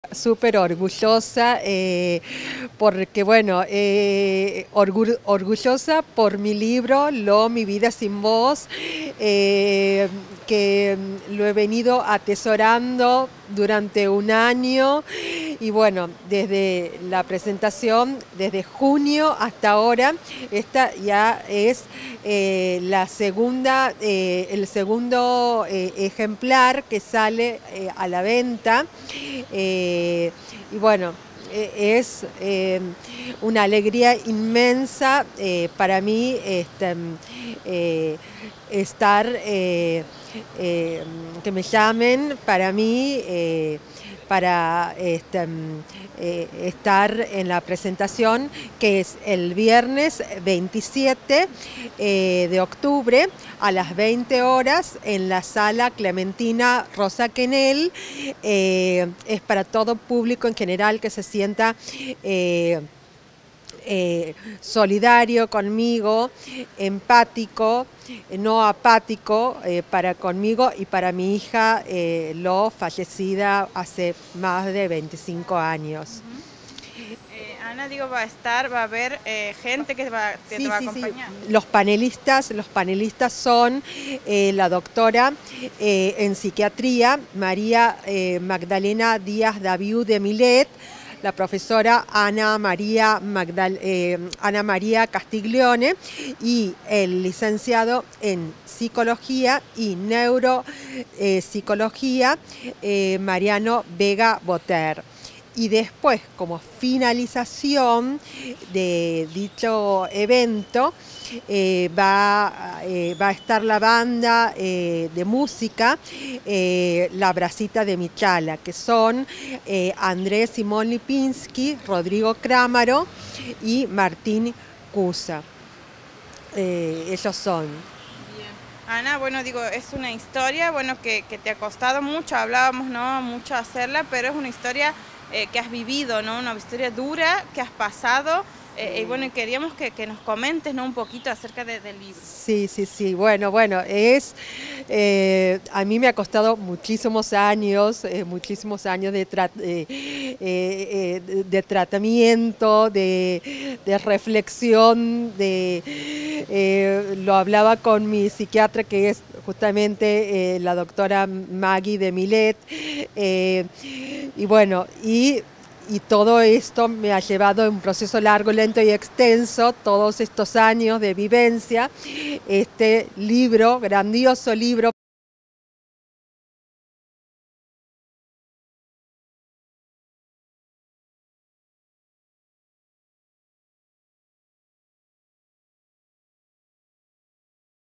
Súper orgullosa, porque bueno, orgullosa por mi libro, Mi vida sin vos, que lo he venido atesorando durante un año y bueno, desde la presentación, desde junio hasta ahora, esta ya es el segundo ejemplar que sale a la venta. Y bueno, es una alegría inmensa para mí estar, que me llamen para mí, para estar en la presentación, que es el viernes 27 de octubre a las 20 horas en la sala Clementina Rosa Quenel. Es para todo público en general que se sienta solidario conmigo, empático, no apático para conmigo y para mi hija, fallecida hace más de 25 años. Ana, digo, va a haber gente que te va a acompañar. Sí. Los panelistas son la doctora en psiquiatría, María Magdalena Díaz Daviú de Milet, la profesora Ana María Castiglione y el licenciado en psicología y neuropsicología Mariano Vega Boter. Y después, como finalización de dicho evento, va a estar la banda de música La Bracita de Michala, que son Andrés Simón Lipinski, Rodrigo Crámaro y Martín Cusa. Ellos son. Ana, bueno, digo, es una historia, bueno, que te ha costado mucho, hablábamos, ¿no?, mucho hacerla, pero es una historia que has vivido, ¿no?, una historia dura que has pasado, y bueno, queríamos que nos comentes, ¿no?, un poquito acerca del libro. Sí, bueno, a mí me ha costado muchísimos años de tratamiento, de reflexión, lo hablaba con mi psiquiatra, que es justamente la doctora Maggie de Milet, y bueno, y todo esto me ha llevado a un proceso largo, lento y extenso, todos estos años de vivencia, este libro, grandioso libro,